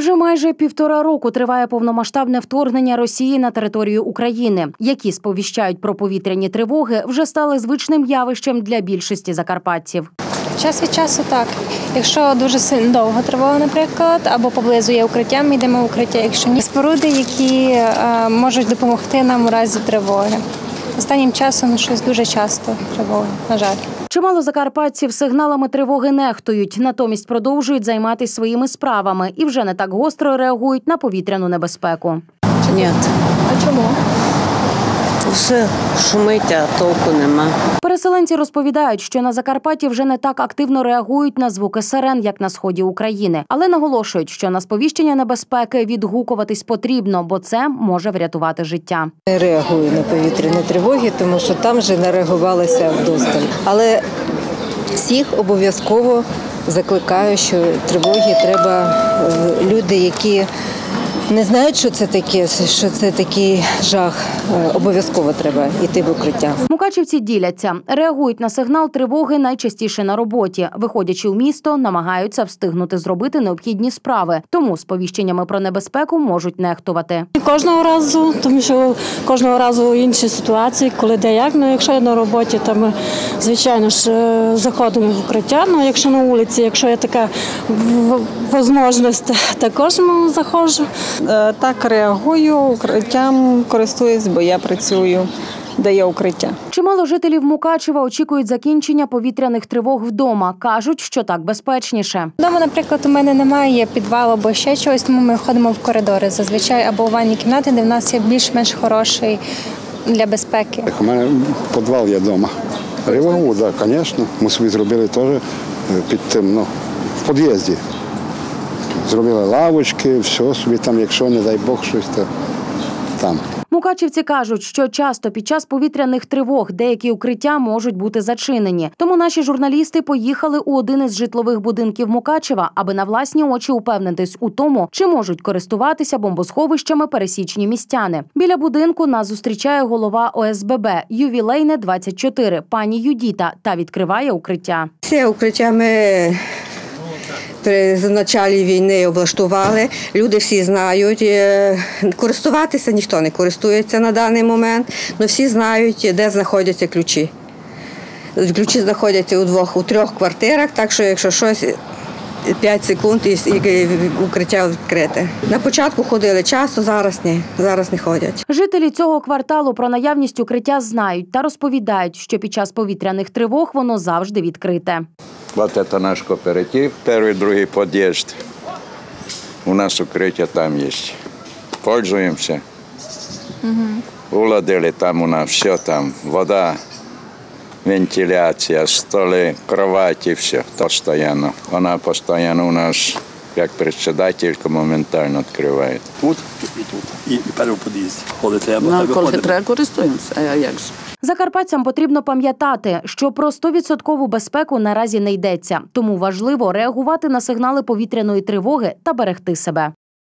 Вже майже 1,5 року триває повномасштабне вторгнення Росії на територію України, які сповіщають про повітряні тривоги, вже стали звичним явищем для більшості закарпатців. Час від часу так. Якщо дуже сильно довго тривога, наприклад, або поблизу є укриття, ми йдемо в укриття. Якщо ні, споруди, які можуть допомогти нам у разі тривоги. Останнім часом щось дуже часто тривоги, на жаль. Чимало закарпатців сигналами тривоги нехтують, натомість продовжують займатися своїми справами і вже не так гостро реагують на повітряну небезпеку. Ні. А чому? Все шумить, а толку нема. Переселенці розповідають, що на Закарпатті вже не так активно реагують на звуки сирен, як на сході України. Але наголошують, що на сповіщення небезпеки відгукуватись потрібно, бо це може врятувати життя. Не реагую на повітряні тривоги, тому що там вже не реагувалося вдосталь. Але всіх обов'язково закликаю, що тривоги треба, люди, які не знають, що це таке, що це такий жах, обов'язково треба йти в укриття. Мукачівці діляться. Реагують на сигнал тривоги найчастіше на роботі. Виходячи в місто, намагаються встигнути зробити необхідні справи. Тому сповіщеннями про небезпеку можуть нехтувати. Кожного разу, тому що кожного разу інші ситуації, коли де як. Ну, якщо я на роботі, то ми, звичайно ж, заходимо в укриття. Ну, якщо на вулиці, якщо є така можливість, також заходжу. Так, реагую, укриттям користуюсь, бо я працюю, де є укриття. Чимало жителів Мукачева очікують закінчення повітряних тривог вдома. Кажуть, що так безпечніше. Вдома, наприклад, у мене немає підвалу або ще чогось, тому ми ходимо в коридори зазвичай або у ванній кімнаті, де в нас є більш-менш хороший для безпеки. У мене підвал є вдома. Реагую, так, звісно. Ми собі зробили теж під тим, в під'їзді. Зробили лавочки, все собі там, якщо, не дай Бог, щось то там. Мукачівці кажуть, що часто під час повітряних тривог деякі укриття можуть бути зачинені. Тому наші журналісти поїхали у один із житлових будинків Мукачева, аби на власні очі упевнитись у тому, чи можуть користуватися бомбосховищами пересічні містяни. Біля будинку нас зустрічає голова ОСББ «Ювілейне 24» пані Юдіта та відкриває укриття. Це укриття ми при початку війни облаштували, люди всі знають, користуватися ніхто не користується на даний момент, але всі знають, де знаходяться ключі. Ключі знаходяться у 3 квартирах, так що якщо щось, 5 секунд і укриття відкрите. На початку ходили часто, зараз не ходять. Жителі цього кварталу про наявність укриття знають та розповідають, що під час повітряних тривог воно завжди відкрите. Вот это наш кооператив, первый, другой подъезд. У нас укрытие там есть. Пользуемся. Уладили там у нас все там. Вода, вентиляция, столи, кровати, все. Постоянно. Она постоянно у нас, как председателька, моментально открывает. Тут і тут. І перший під'їзд. Коли треба, Коли треба, користуємося, а як же? Закарпатцям потрібно пам'ятати, що про 100% безпеку наразі не йдеться. Тому важливо реагувати на сигнали повітряної тривоги та берегти себе.